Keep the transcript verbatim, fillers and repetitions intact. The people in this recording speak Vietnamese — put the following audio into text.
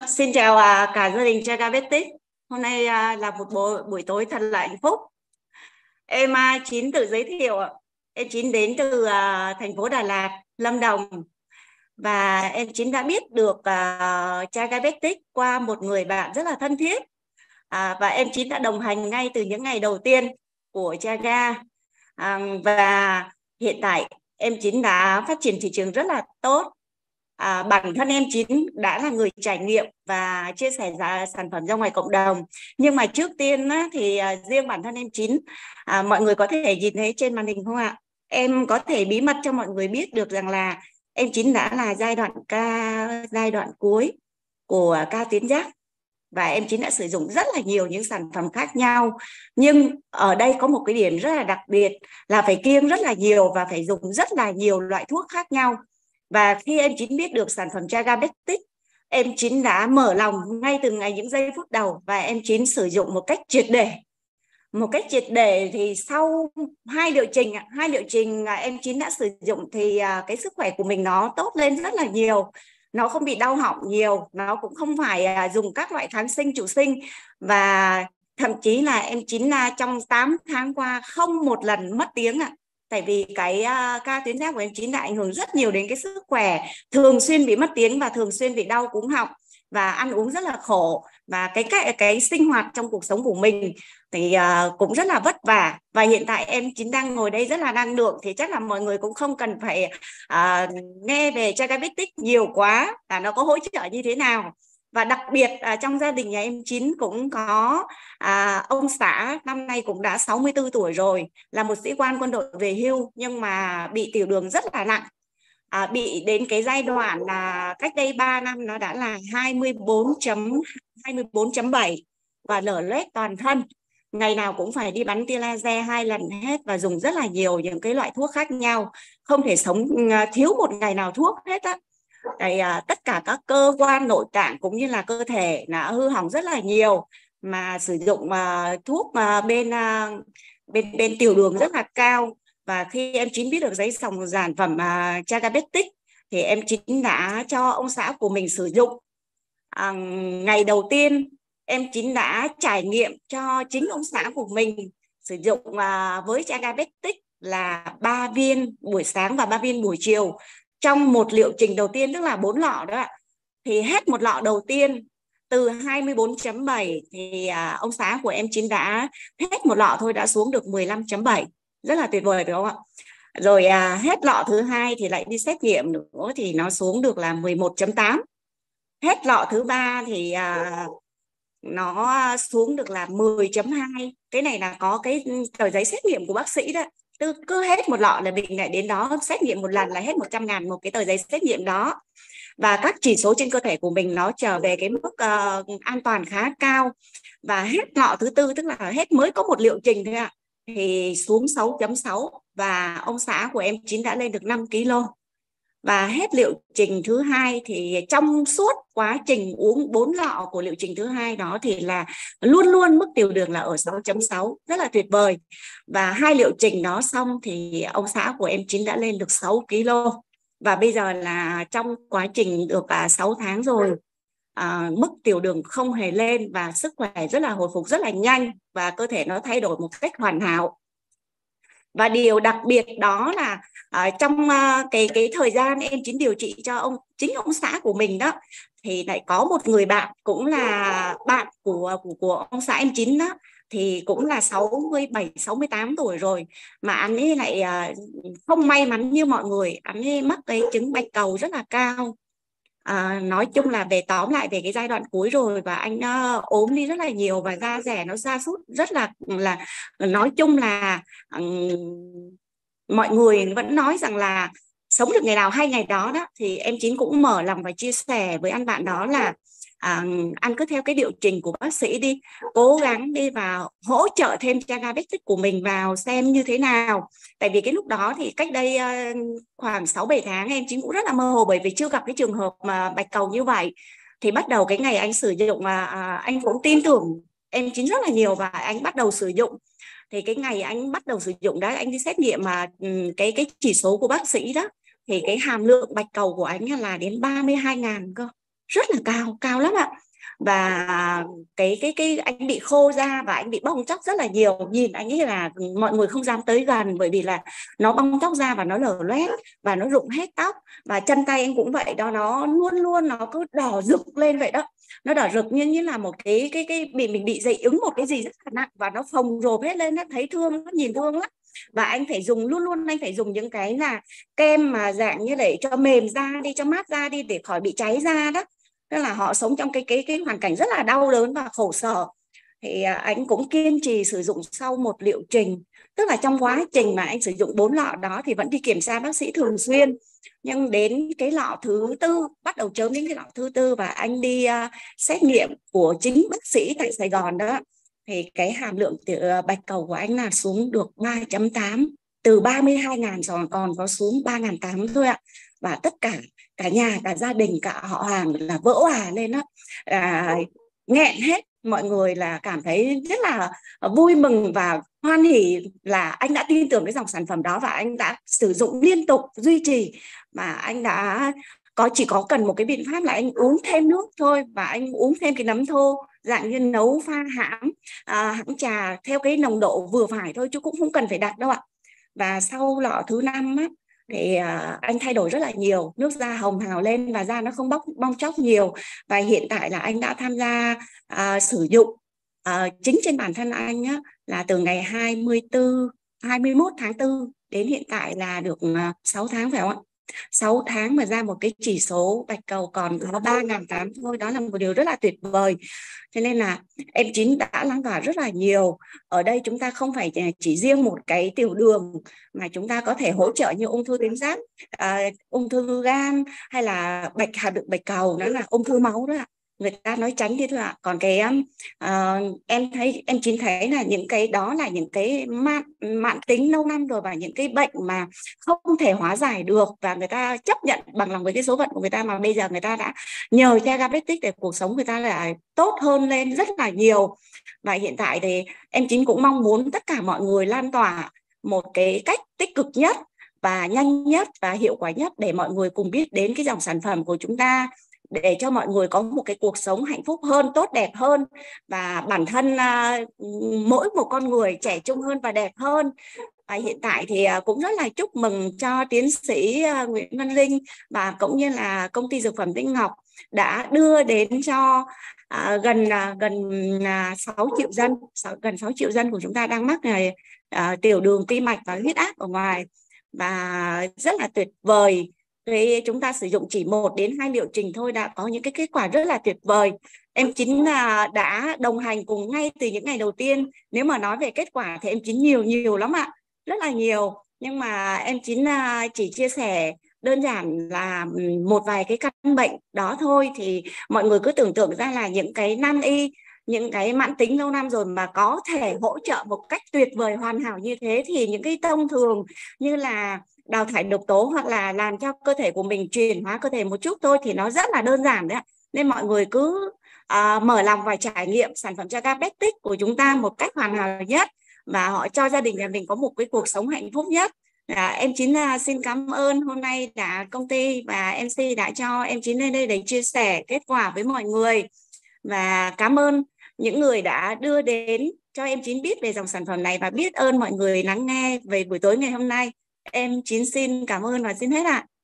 Xin chào à, cả gia đình Chagabetic. Hôm nay à, là một buổi, buổi tối thật là hạnh phúc. Em à, Chín tự giới thiệu ạ. Em Chín đến từ à, thành phố Đà Lạt, Lâm Đồng, và em Chín đã biết được uh, Chagabetic qua một người bạn rất là thân thiết. À, và em Chín đã đồng hành ngay từ những ngày đầu tiên của Chaga. À, và hiện tại em Chín đã phát triển thị trường rất là tốt. À, bản thân em Chín đã là người trải nghiệm và chia sẻ giá sản phẩm ra ngoài cộng đồng. Nhưng mà trước tiên á, thì à, riêng bản thân em Chín, à, mọi người có thể nhìn thấy trên màn hình không ạ? Em có thể bí mật cho mọi người biết được rằng là em Chín đã là giai đoạn ca giai đoạn cuối của ca tuyến giáp, và em Chín đã sử dụng rất là nhiều những sản phẩm khác nhau. Nhưng ở đây có một cái điểm rất là đặc biệt là phải kiêng rất là nhiều và phải dùng rất là nhiều loại thuốc khác nhau. Và khi em Chín biết được sản phẩm Chagabetic, em Chín đã mở lòng ngay từ ngày những giây phút đầu, và em Chín sử dụng một cách triệt để. Một cách triệt để thì sau hai liệu trình, hai liệu trình em Chín đã sử dụng thì cái sức khỏe của mình nó tốt lên rất là nhiều. Nó không bị đau họng nhiều, nó cũng không phải dùng các loại kháng sinh chủ sinh, và thậm chí là em Chín trong tám tháng qua không một lần mất tiếng ạ. Tại vì cái uh, ca tuyến giáp của em Chín đã ảnh hưởng rất nhiều đến cái sức khỏe, thường xuyên bị mất tiếng và thường xuyên bị đau cúng họng và ăn uống rất là khổ, và cái cái cái sinh hoạt trong cuộc sống của mình thì uh, cũng rất là vất vả. Và hiện tại em Chín đang ngồi đây rất là năng lượng, thì chắc là mọi người cũng không cần phải uh, nghe về Chagabetic nhiều quá là nó có hỗ trợ như thế nào. Và đặc biệt à, trong gia đình nhà em Chín cũng có à, ông xã năm nay cũng đã sáu mươi tư tuổi rồi, là một sĩ quan quân đội về hưu, nhưng mà bị tiểu đường rất là nặng. À, bị đến cái giai đoạn là cách đây ba năm nó đã là hai mươi bốn chấm bảy và lở loét toàn thân. Ngày nào cũng phải đi bắn tia laser hai lần hết, và dùng rất là nhiều những cái loại thuốc khác nhau, không thể sống thiếu một ngày nào thuốc hết á. Thì, à, tất cả các cơ quan nội tạng cũng như là cơ thể đã hư hỏng rất là nhiều, mà sử dụng à, thuốc à, bên à, bên bên tiểu đường rất là cao. Và khi em Chín biết được giấy dòng sản phẩm à, Chagabetic thì em Chín đã cho ông xã của mình sử dụng. À, ngày đầu tiên em Chín đã trải nghiệm cho chính ông xã của mình sử dụng à, với Chagabetic là ba viên buổi sáng và ba viên buổi chiều trong một liệu trình đầu tiên, tức là bốn lọ đó ạ. Thì hết một lọ đầu tiên từ hai mươi bốn chấm bảy thì à, ông xã của em Chín đã hết một lọ thôi đã xuống được mười lăm chấm bảy, rất là tuyệt vời đúng không ạ? Rồi à, hết lọ thứ hai thì lại đi xét nghiệm nữa thì nó xuống được là mười một chấm tám. Hết lọ thứ ba thì à, nó xuống được là mười chấm hai. Cái này là có cái tờ giấy xét nghiệm của bác sĩ đó. Tức cứ hết một lọ là mình lại đến đó xét nghiệm một lần là hết một trăm ngàn một cái tờ giấy xét nghiệm đó. Và các chỉ số trên cơ thể của mình nó trở về cái mức uh, an toàn khá cao. Và hết lọ thứ tư, tức là hết mới có một liệu trình thôi ạ, thì xuống sáu chấm sáu, và ông xã của em Chín đã lên được năm ki lô. Và hết liệu trình thứ hai thì trong suốt quá trình uống bốn lọ của liệu trình thứ hai đó thì là luôn luôn mức tiểu đường là ở sáu chấm sáu, rất là tuyệt vời. Và hai liệu trình đó xong thì ông xã của em Chín đã lên được sáu ki lô. Và bây giờ là trong quá trình được à, sáu tháng rồi, à, mức tiểu đường không hề lên, và sức khỏe rất là hồi phục rất là nhanh, và cơ thể nó thay đổi một cách hoàn hảo. Và điều đặc biệt đó là uh, trong uh, cái cái thời gian em Chín điều trị cho ông chính ông xã của mình đó, thì lại có một người bạn cũng là bạn của của của ông xã em Chín đó, thì cũng là sáu mươi bảy sáu mươi tám tuổi rồi, mà anh ấy lại uh, không may mắn như mọi người, anh ấy mắc cái chứng bạch cầu rất là cao. À, nói chung là về tóm lại về cái giai đoạn cuối rồi, và anh uh, ốm đi rất là nhiều, và da rẻ nó sa sút rất là là nói chung là um, mọi người vẫn nói rằng là sống được ngày nào hay ngày đó đó. Thì em Chín cũng mở lòng và chia sẻ với anh bạn đó là à, anh cứ theo cái liệu trình của bác sĩ đi, cố gắng đi vào hỗ trợ thêm Chagabetic của mình vào xem như thế nào. Tại vì cái lúc đó thì cách đây uh, khoảng sáu bảy tháng em Chín cũng rất là mơ hồ, bởi vì chưa gặp cái trường hợp mà bạch cầu như vậy. Thì bắt đầu cái ngày anh sử dụng mà à, anh cũng tin tưởng em Chín rất là nhiều, và anh bắt đầu sử dụng. Thì cái ngày anh bắt đầu sử dụng đó, anh đi xét nghiệm mà cái cái chỉ số của bác sĩ đó, thì cái hàm lượng bạch cầu của anh là đến ba mươi hai ngàn cơ, rất là cao, cao lắm ạ. và cái cái cái anh bị khô da và anh bị bong tróc rất là nhiều. Nhìn anh ấy là mọi người không dám tới gần, bởi vì là nó bong tróc da và nó lở loét và nó rụng hết tóc. Và chân tay anh cũng vậy đó, nó luôn luôn nó cứ đỏ rực lên vậy đó, nó đỏ rực như như là một cái cái cái bị mình bị dị ứng một cái gì rất là nặng, và nó phồng rộp hết lên, nó thấy thương, nó nhìn thương lắm. Và anh phải dùng luôn luôn anh phải dùng những cái là kem mà dạng như để cho mềm da đi, cho mát da đi, để khỏi bị cháy da đó. Tức là họ sống trong cái cái cái hoàn cảnh rất là đau đớn và khổ sở. Thì à, anh cũng kiên trì sử dụng sau một liệu trình, tức là trong quá trình mà anh sử dụng bốn lọ đó thì vẫn đi kiểm tra bác sĩ thường xuyên. Nhưng đến cái lọ thứ tư, bắt đầu chớm đến cái lọ thứ tư, và anh đi uh, xét nghiệm của chính bác sĩ tại Sài Gòn đó, thì cái hàm lượng tiểu, bạch cầu của anh là xuống được ba chấm tám, từ ba mươi hai nghìn rồi còn có xuống ba nghìn tám trăm thôi ạ. Và tất cả cả nhà, cả gia đình, cả họ hàng là vỡ òa lên đó, à, nghẹn hết. Mọi người là cảm thấy rất là vui mừng và hoan hỉ là anh đã tin tưởng cái dòng sản phẩm đó, và anh đã sử dụng liên tục, duy trì. Mà anh đã có chỉ có cần một cái biện pháp là anh uống thêm nước thôi, và anh uống thêm cái nấm thô dạng như nấu pha hãm, à, hãm trà theo cái nồng độ vừa phải thôi, chứ cũng không cần phải đặc đâu ạ. Và sau lọ thứ năm á, thì à, anh thay đổi rất là nhiều, nước da hồng hào lên và da nó không bong bong tróc nhiều. Và hiện tại là anh đã tham gia à, sử dụng à, chính trên bản thân anh á, là từ ngày hai mươi tư, hai mươi mốt tháng tư đến hiện tại là được à, sáu tháng phải không ạ? sáu tháng mà ra một cái chỉ số bạch cầu còn có ba nghìn tám trăm thôi, đó là một điều rất là tuyệt vời. Cho nên là em Chín đã lan tỏa rất là nhiều. Ở đây chúng ta không phải chỉ riêng một cái tiểu đường, mà chúng ta có thể hỗ trợ như ung thư tuyến giáp, à, ung thư gan, hay là bạch hàm lượng bạch cầu, đó là ung thư máu đó ạ. Người ta nói tránh đi thôi ạ. Còn cái uh, em thấy em Chín thấy là những cái đó là những cái mạn mạn tính lâu năm rồi, và những cái bệnh mà không thể hóa giải được, và người ta chấp nhận bằng lòng với cái số phận của người ta, mà bây giờ người ta đã nhờ Therapeutics để cuộc sống người ta lại tốt hơn lên rất là nhiều. Và hiện tại thì em Chín cũng mong muốn tất cả mọi người lan tỏa một cái cách tích cực nhất và nhanh nhất và hiệu quả nhất, để mọi người cùng biết đến cái dòng sản phẩm của chúng ta, để cho mọi người có một cái cuộc sống hạnh phúc hơn, tốt đẹp hơn, và bản thân uh, mỗi một con người trẻ trung hơn và đẹp hơn. Và hiện tại thì uh, cũng rất là chúc mừng cho tiến sĩ uh, Nguyễn Văn Linh và cũng như là công ty dược phẩm Tinh Ngọc đã đưa đến cho uh, gần uh, gần uh, sáu triệu dân, sáu, gần sáu triệu dân của chúng ta đang mắc này uh, tiểu đường, tim mạch và huyết áp ở ngoài. Và rất là tuyệt vời. Thì chúng ta sử dụng chỉ một đến hai liệu trình thôi đã có những cái kết quả rất là tuyệt vời. Em Chín là đã đồng hành cùng ngay từ những ngày đầu tiên. Nếu mà nói về kết quả thì em Chín nhiều nhiều lắm ạ, rất là nhiều. Nhưng mà em Chín chỉ chia sẻ đơn giản là một vài cái căn bệnh đó thôi. Thì mọi người cứ tưởng tượng ra là những cái nan y, những cái mãn tính lâu năm rồi mà có thể hỗ trợ một cách tuyệt vời hoàn hảo như thế, thì những cái thông thường như là đào thải độc tố hoặc là làm cho cơ thể của mình chuyển hóa cơ thể một chút thôi thì nó rất là đơn giản đấy. Nên mọi người cứ à, mở lòng và trải nghiệm sản phẩm Therapeutics của chúng ta một cách hoàn hảo nhất, và họ cho gia đình nhà mình có một cái cuộc sống hạnh phúc nhất. À, em Chín à, xin cảm ơn hôm nay đã công ty và em xê đã cho em Chín lên đây để chia sẻ kết quả với mọi người, và cảm ơn những người đã đưa đến cho em Chín biết về dòng sản phẩm này, và biết ơn mọi người lắng nghe về buổi tối ngày hôm nay. Em Chín xin cảm ơn và xin hết ạ.